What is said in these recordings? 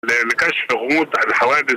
لكشف غموض الحوادث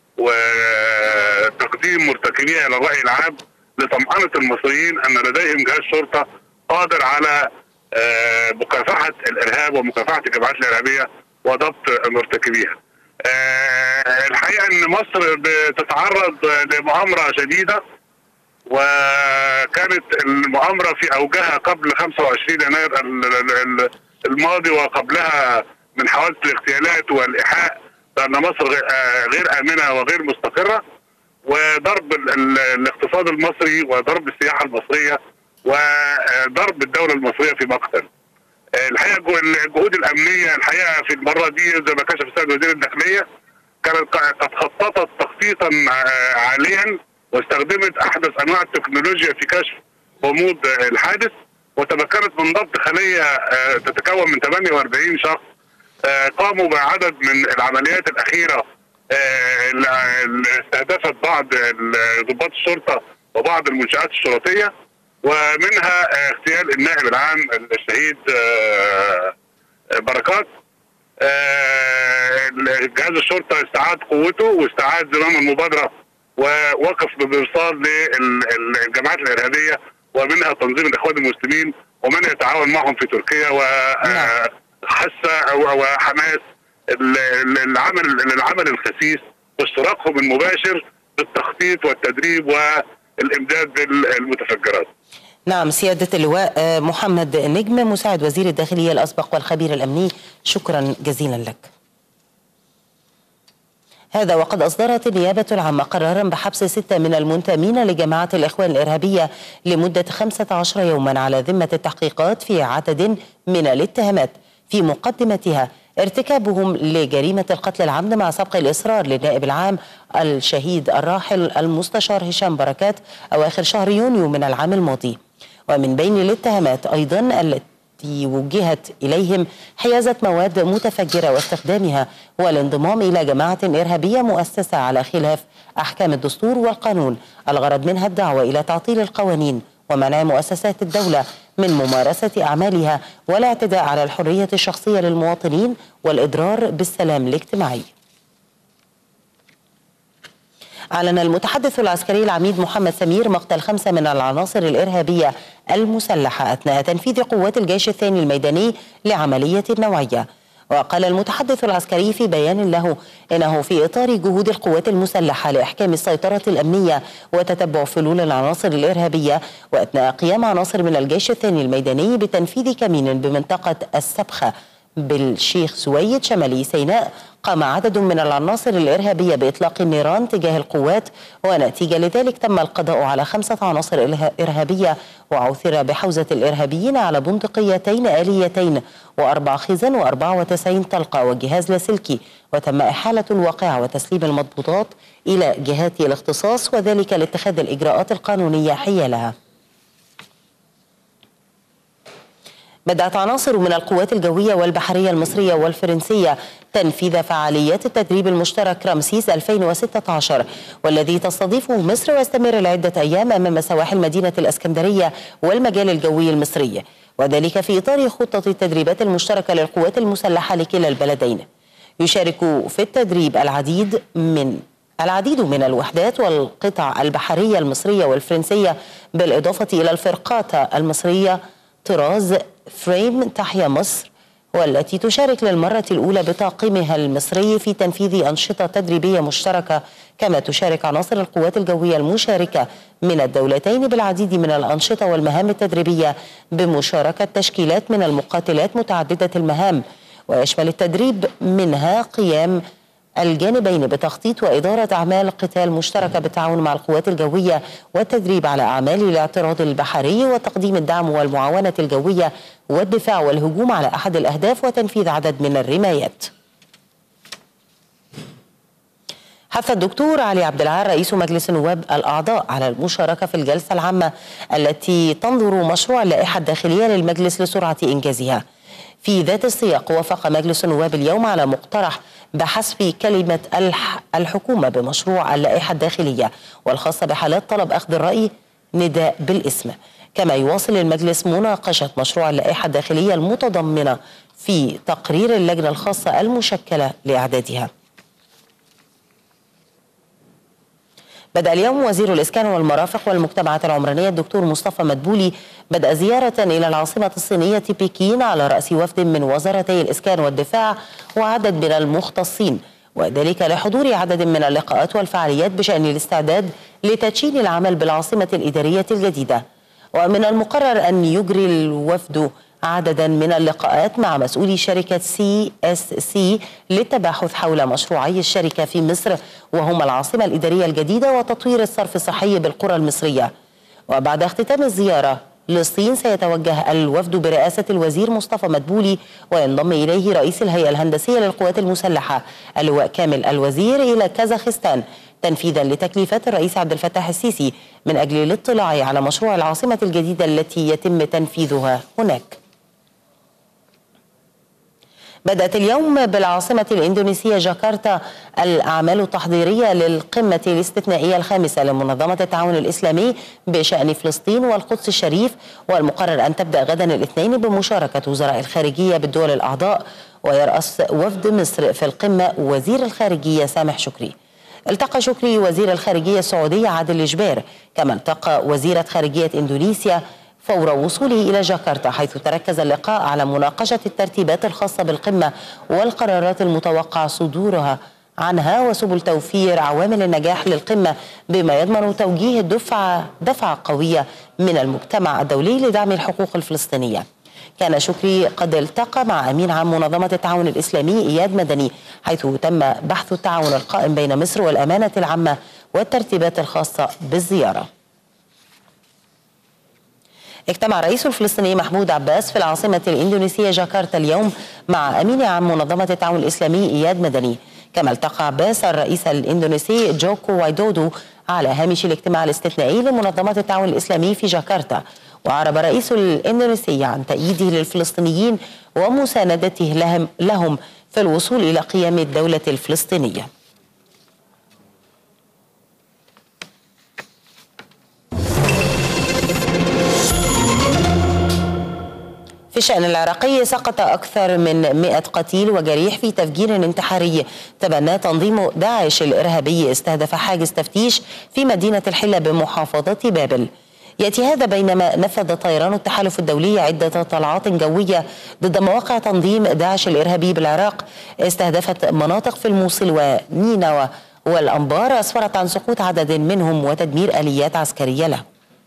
وتقديم مرتكبيها الى الراي العام لطمأنة المصريين ان لديهم جهاز شرطه قادر على مكافحه الارهاب ومكافحه الجماعات الارهابيه وضبط مرتكبيها. الحقيقه ان مصر بتتعرض لمؤامره شديده، وكانت المؤامره في اوجها قبل 25 يناير الماضي وقبلها من حوادث الاغتيالات والايحاء بان مصر غير امنه وغير مستقره، وضرب الاقتصاد المصري وضرب السياحه المصريه وضرب الدوله المصريه في مقتل. الحقيقه الجهود الامنيه الحقيقه في المره دي زي ما كشف السيد وزير الداخليه كانت قد خططت تخطيطا عاليا واستخدمت احدث انواع التكنولوجيا في كشف غموض الحادث، وتمكنت من ضبط خليه تتكون من 48 شخص قاموا بعدد من العمليات الاخيره اللي استهدفت بعض ضباط الشرطه وبعض المنشآت الشرطيه، ومنها اغتيال النائب العام الشهيد بركات. جهاز الشرطه استعاد قوته واستعاد زمام المبادره ووقف بمرصاد للجماعات الارهابيه ومنها تنظيم الاخوان المسلمين ومن يتعاون معهم في تركيا وحث وحماس العمل الخسيس واشتراكهم المباشر بالتخطيط والتدريب والامداد بالمتفجرات. نعم سيادة اللواء محمد نجم مساعد وزير الداخلية الأسبق والخبير الأمني، شكرا جزيلا لك. هذا وقد أصدرت النيابة العامة قرارا بحبس 6 من المنتمين لجماعة الإخوان الإرهابية لمدة 15 يوما على ذمة التحقيقات في عدد من الاتهامات، في مقدمتها ارتكابهم لجريمة القتل العمد مع سبق الإصرار للنائب العام الشهيد الراحل المستشار هشام بركات أواخر شهر يونيو من العام الماضي. ومن بين الاتهامات أيضا التي وجهت إليهم حيازة مواد متفجرة واستخدامها والانضمام إلى جماعة إرهابية مؤسسة على خلاف أحكام الدستور والقانون، الغرض منها الدعوة إلى تعطيل القوانين ومنع مؤسسات الدولة من ممارسة أعمالها والاعتداء على الحرية الشخصية للمواطنين والإضرار بالسلام الاجتماعي. أعلن المتحدث العسكري العميد محمد سمير مقتل 5 من العناصر الإرهابية المسلحة أثناء تنفيذ قوات الجيش الثاني الميداني لعملية نوعية. وقال المتحدث العسكري في بيان له إنه في إطار جهود القوات المسلحة لإحكام السيطرة الأمنية وتتبع فلول العناصر الإرهابية، وأثناء قيام عناصر من الجيش الثاني الميداني بتنفيذ كمين بمنطقة السبخة بالشيخ سويد شمالي سيناء، قام عدد من العناصر الإرهابية بإطلاق النيران تجاه القوات، ونتيجة لذلك تم القضاء على 5 عناصر إرهابية وعثر بحوزة الإرهابيين على بندقيتين آليتين و4 خزن و94 طلقة وجهاز لاسلكي، وتم إحالة الواقعة وتسليم المضبوطات إلى جهات الاختصاص وذلك لاتخاذ الإجراءات القانونية حيالها. بدأت عناصر من القوات الجوية والبحرية المصرية والفرنسية تنفيذ فعاليات التدريب المشترك رمسيس 2016 والذي تستضيفه مصر ويستمر لعدة أيام أمام سواحل مدينة الإسكندرية والمجال الجوي المصري، وذلك في إطار خطة التدريبات المشتركة للقوات المسلحة لكلا البلدين. يشارك في التدريب العديد من الوحدات والقطع البحرية المصرية والفرنسية، بالإضافة إلى الفرقات المصرية طراز فريم تحيا مصر، والتي تشارك للمرة الأولى بطاقمها المصري في تنفيذ أنشطة تدريبية مشتركة، كما تشارك عناصر القوات الجوية المشاركة من الدولتين بالعديد من الأنشطة والمهام التدريبية بمشاركة تشكيلات من المقاتلات متعددة المهام، ويشمل التدريب منها قيام الجانبين بتخطيط وإدارة أعمال قتال مشتركة بالتعاون مع القوات الجوية، والتدريب على أعمال الاعتراض البحري وتقديم الدعم والمعاونة الجوية والدفاع والهجوم على أحد الأهداف وتنفيذ عدد من الرمايات. حث الدكتور علي عبد العال رئيس مجلس النواب الأعضاء على المشاركة في الجلسة العامة التي تنظر مشروع اللائحة الداخلية للمجلس لسرعة إنجازها. في ذات السياق وافق مجلس النواب اليوم على مقترح بحذف كلمة الحكومة بمشروع اللائحة الداخلية والخاصة بحالات طلب أخذ الرأي نداء بالاسم. كما يواصل المجلس مناقشة مشروع اللائحة الداخلية المتضمنة في تقرير اللجنة الخاصة المشكلة لإعدادها. بدأ اليوم وزير الإسكان والمرافق والمجتمعات العمرانية الدكتور مصطفى مدبولي بدأ زيارة إلى العاصمة الصينية بكين على رأس وفد من وزارتي الإسكان والدفاع وعدد من المختصين، وذلك لحضور عدد من اللقاءات والفعاليات بشأن الاستعداد لتدشين العمل بالعاصمة الإدارية الجديدة. ومن المقرر أن يجري الوفد عددا من اللقاءات مع مسؤولي شركة CSC للتباحث حول مشروعي الشركة في مصر، وهما العاصمة الإدارية الجديدة وتطوير الصرف الصحي بالقرى المصرية. وبعد اختتام الزيارة للصين سيتوجه الوفد برئاسة الوزير مصطفى مدبولي، وينضم إليه رئيس الهيئة الهندسية للقوات المسلحة اللواء كامل الوزير إلى كازاخستان تنفيذا لتكليفات الرئيس عبد الفتاح السيسي من أجل الاطلاع على مشروع العاصمة الجديدة التي يتم تنفيذها هناك. بدأت اليوم بالعاصمة الإندونيسية جاكرتا الأعمال التحضيرية للقمة الاستثنائية الخامسة لمنظمة التعاون الإسلامي بشأن فلسطين والقدس الشريف، والمقرر أن تبدأ غدا الاثنين بمشاركة وزراء الخارجية بالدول الأعضاء. ويرأس وفد مصر في القمة وزير الخارجية سامح شكري. التقى شكري وزير الخارجية السعودية عادل الجبير، كما التقى وزيرة خارجية إندونيسيا فور وصوله إلى جاكرتا، حيث تركز اللقاء على مناقشة الترتيبات الخاصة بالقمة والقرارات المتوقع صدورها عنها وسبل توفير عوامل النجاح للقمة بما يضمن توجيه دفعة قوية من المجتمع الدولي لدعم الحقوق الفلسطينية. كان شكري قد التقى مع أمين عام منظمة التعاون الإسلامي إياد مدني، حيث تم بحث التعاون القائم بين مصر والأمانة العامة والترتيبات الخاصة بالزيارة. اجتمع الرئيس الفلسطيني محمود عباس في العاصمة الإندونيسية جاكرتا اليوم مع أمين عام منظمة التعاون الإسلامي إياد مدني. كما التقى عباس الرئيس الإندونيسي جوكو وايدودو على هامش الاجتماع الاستثنائي لمنظمة التعاون الإسلامي في جاكرتا. وعرب الرئيس الإندونيسي عن تأييده للفلسطينيين ومساندته لهم في الوصول إلى قيام الدولة الفلسطينية. في الشأن العراقي سقط أكثر من 100 قتيل وجريح في تفجير انتحاري تبناه تنظيم داعش الإرهابي استهدف حاجز تفتيش في مدينة الحلة بمحافظة بابل. يأتي هذا بينما نفذ طيران التحالف الدولي عدة طلعات جوية ضد مواقع تنظيم داعش الإرهابي بالعراق استهدفت مناطق في الموصل ونينوى والأنبار، أسفرت عن سقوط عدد منهم وتدمير آليات عسكرية له.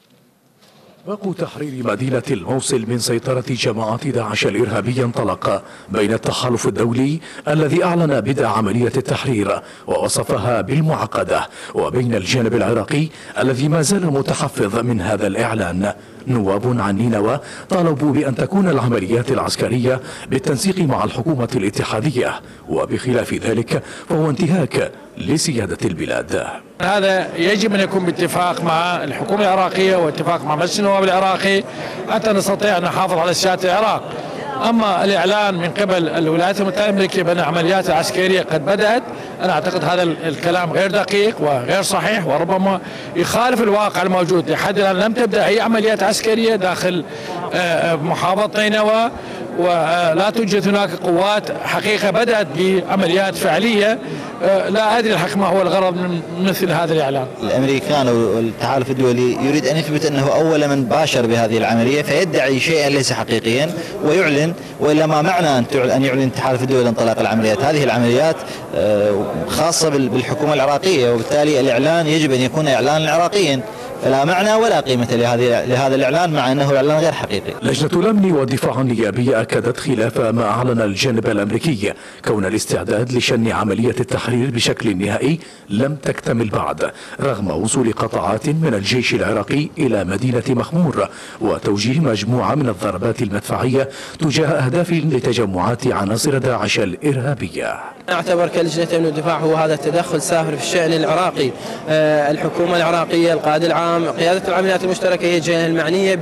اتفاق تحرير مدينة الموصل من سيطرة جماعات داعش الإرهابية انطلق بين التحالف الدولي الذي أعلن بدء عملية التحرير ووصفها بالمعقدة وبين الجانب العراقي الذي ما زال متحفظ من هذا الإعلان. نواب عن نينوى طالبوا بأن تكون العمليات العسكرية بالتنسيق مع الحكومة الاتحادية، وبخلاف ذلك فهو انتهاك لسيادة البلاد. هذا يجب أن يكون باتفاق مع الحكومة العراقية واتفاق مع مجلس النواب العراقي حتى نستطيع أن نحافظ على سيادة العراق. أما الإعلان من قبل الولايات المتحدة الأمريكية بأن العمليات العسكرية قد بدأت، أنا أعتقد هذا الكلام غير دقيق وغير صحيح وربما يخالف الواقع الموجود. لحد الآن لم تبدأ أي عمليات عسكرية داخل محافظة نينوى، ولا توجد هناك قوات حقيقة بدأت بعمليات فعلية. لا أدري الحق ما هو الغرض من مثل هذا الإعلان. الأمريكان والتحالف الدولي يريد أن يثبت أنه أول من باشر بهذه العملية، فيدعي شيئا ليس حقيقيا ويعلن، وإلا ما معنى أن يعلن التحالف الدولي انطلاق العمليات. هذه العمليات خاصة بالحكومة العراقية، وبالتالي الإعلان يجب أن يكون إعلانا عراقيا، فلا معنى ولا قيمة لهذا الإعلان مع أنه إعلان غير حقيقي. لجنة الأمن والدفاع النيابي أكدت خلاف ما أعلن الجانب الأمريكي كون الاستعداد لشن عملية التحرير بشكل نهائي لم تكتمل بعد، رغم وصول قطاعات من الجيش العراقي إلى مدينة مخمور وتوجيه مجموعة من الضربات المدفعية تجاه أهداف لتجمعات عناصر داعش الإرهابية. أعتبر كلجنة أمن والدفاع هو هذا التدخل سافر في الشأن العراقي. الحكومة العراقية، القائد العام، قيادة العمليات المشتركة هي الجهة المعنية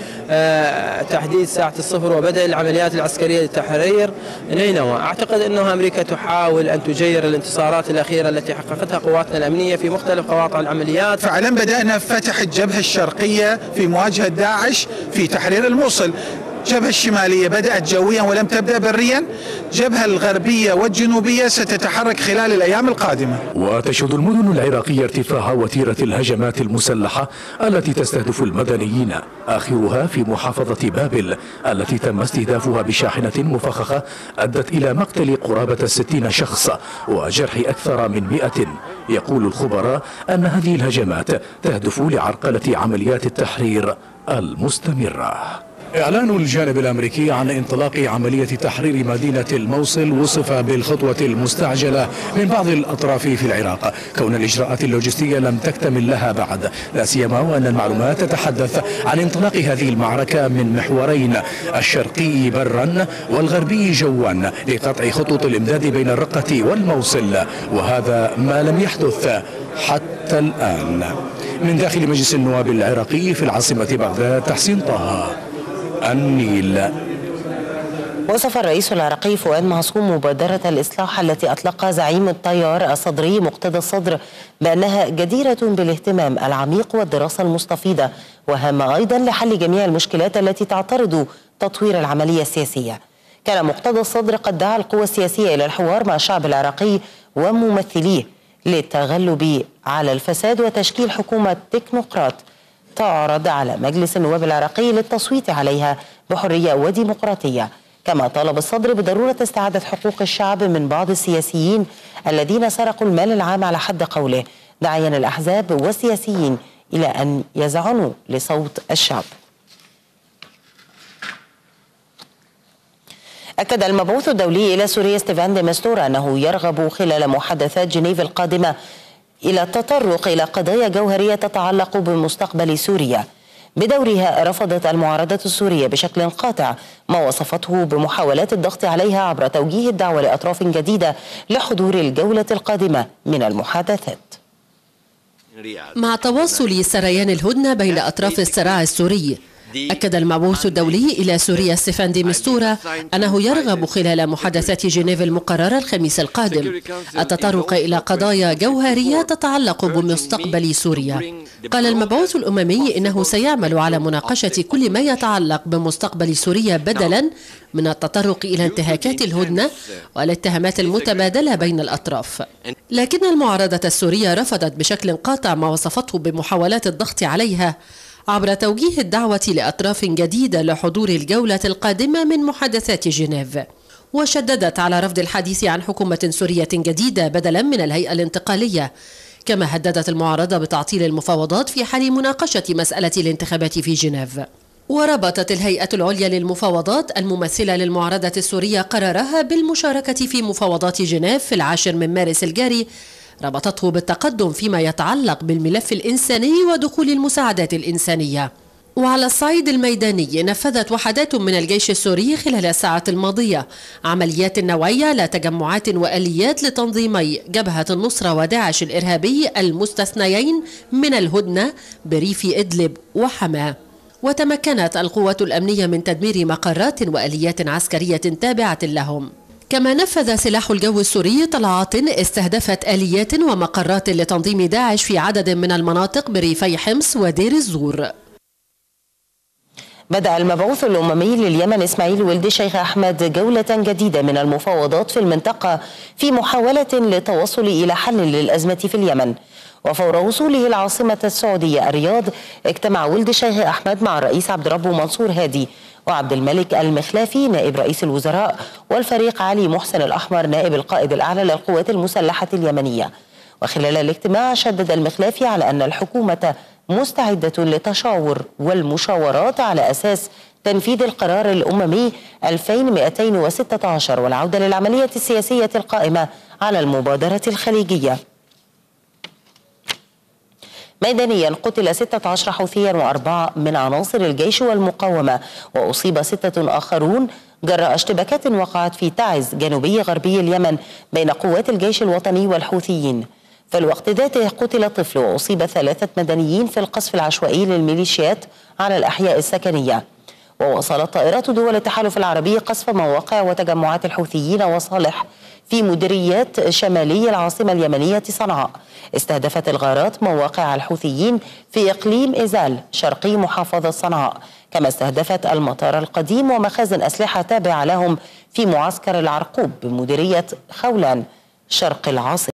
بتحديد ساعة الصفر وبدء العمليات العسكرية لتحرير نينوى. أعتقد أنه أمريكا تحاول أن تجير الانتصارات الأخيرة التي حققتها قواتنا الأمنية في مختلف قواطع العمليات. فعلا بدأنا فتح الجبهة الشرقية في مواجهة داعش في تحرير الموصل. الجبهة الشمالية بدأت جويا ولم تبدأ بريا، الجبهة الغربية والجنوبية ستتحرك خلال الأيام القادمة. وتشهد المدن العراقية ارتفاع وتيرة الهجمات المسلحة التي تستهدف المدنيين، آخرها في محافظة بابل التي تم استهدافها بشاحنة مفخخة أدت إلى مقتل قرابة 60 شخص وجرح أكثر من 100. يقول الخبراء أن هذه الهجمات تهدف لعرقلة عمليات التحرير المستمرة. إعلان الجانب الأمريكي عن انطلاق عملية تحرير مدينة الموصل وصف بالخطوة المستعجلة من بعض الأطراف في العراق، كون الإجراءات اللوجستية لم تكتمل لها بعد، لا سيما وأن المعلومات تتحدث عن انطلاق هذه المعركة من محورين، الشرقي برا والغربي جوا، لقطع خطوط الإمداد بين الرقة والموصل، وهذا ما لم يحدث حتى الآن. من داخل مجلس النواب العراقي في العاصمة بغداد، تحسين طه، النيل. وصف الرئيس العراقي فؤاد معصوم مبادرة الإصلاح التي أطلقها زعيم التيار الصدري مقتدى الصدر بأنها جديرة بالاهتمام العميق والدراسة المستفيضة، وهامة أيضا لحل جميع المشكلات التي تعترض تطوير العملية السياسية. كان مقتدى الصدر قد دعا القوى السياسية إلى الحوار مع الشعب العراقي وممثليه للتغلب على الفساد وتشكيل حكومة تكنوقراط تعرض على مجلس النواب العراقي للتصويت عليها بحرية وديمقراطية. كما طالب الصدر بضرورة استعادة حقوق الشعب من بعض السياسيين الذين سرقوا المال العام على حد قوله، داعيا الأحزاب والسياسيين إلى أن يزعنوا لصوت الشعب. أكد المبعوث الدولي إلى سوريا ستيفان دي مستورا أنه يرغب خلال محادثات جنيف القادمة إلى التطرق إلى قضايا جوهرية تتعلق بمستقبل سوريا. بدورها رفضت المعارضة السورية بشكل قاطع ما وصفته بمحاولات الضغط عليها عبر توجيه الدعوة لأطراف جديدة لحضور الجولة القادمة من المحادثات. مع تواصل سريان الهدنة بين أطراف الصراع السوري، أكد المبعوث الدولي إلى سوريا ستيفان دي مستورا أنه يرغب خلال محادثات جنيف المقررة الخميس القادم التطرق إلى قضايا جوهرية تتعلق بمستقبل سوريا. قال المبعوث الأممي إنه سيعمل على مناقشة كل ما يتعلق بمستقبل سوريا بدلا من التطرق إلى انتهاكات الهدنة والاتهامات المتبادلة بين الأطراف. لكن المعارضة السورية رفضت بشكل قاطع ما وصفته بمحاولات الضغط عليها عبر توجيه الدعوة لأطراف جديدة لحضور الجولة القادمة من محادثات جنيف، وشددت على رفض الحديث عن حكومة سورية جديدة بدلا من الهيئة الانتقالية. كما هددت المعارضة بتعطيل المفاوضات في حال مناقشة مسألة الانتخابات في جنيف. وربطت الهيئة العليا للمفاوضات الممثلة للمعارضة السورية قرارها بالمشاركة في مفاوضات جنيف في 10 مارس الجاري، ربطته بالتقدم فيما يتعلق بالملف الإنساني ودخول المساعدات الإنسانية. وعلى الصعيد الميداني، نفذت وحدات من الجيش السوري خلال الساعات الماضية عمليات نوعية لتجمعات وآليات لتنظيمي جبهة النصرة وداعش الإرهابي المستثنيين من الهدنة بريف إدلب وحماة. وتمكنت القوات الأمنية من تدمير مقرات وآليات عسكرية تابعة لهم. كما نفذ سلاح الجو السوري طلعات استهدفت آليات ومقرات لتنظيم داعش في عدد من المناطق بريفي حمص ودير الزور. بدأ المبعوث الأممي لليمن إسماعيل ولد الشيخ أحمد جولة جديدة من المفاوضات في المنطقة في محاولة للتوصل إلى حل للأزمة في اليمن. وفور وصوله العاصمة السعودية الرياض، اجتمع ولد الشيخ أحمد مع الرئيس عبد الرب منصور هادي وعبد الملك المخلافي نائب رئيس الوزراء، والفريق علي محسن الأحمر نائب القائد الأعلى للقوات المسلحة اليمنية. وخلال الاجتماع شدد المخلافي على أن الحكومة مستعدة للتشاور والمشاورات على أساس تنفيذ القرار الأممي 2216 والعودة للعملية السياسية القائمة على المبادرة الخليجية. ميدانيا، قتل 16 حوثيا و4 من عناصر الجيش والمقاومة، وأصيب 6 آخرون جراء اشتباكات وقعت في تعز جنوبي غربي اليمن بين قوات الجيش الوطني والحوثيين. في الوقت ذاته قتل طفل وأصيب 3 مدنيين في القصف العشوائي للميليشيات على الأحياء السكنية. وواصلت طائرات دول التحالف العربي قصف مواقع وتجمعات الحوثيين وصالح في مديريات شمالي العاصمة اليمنية صنعاء. استهدفت الغارات مواقع الحوثيين في إقليم إزال شرقي محافظة صنعاء، كما استهدفت المطار القديم ومخازن أسلحة تابعة لهم في معسكر العرقوب بمديرية خولان شرق العاصمة.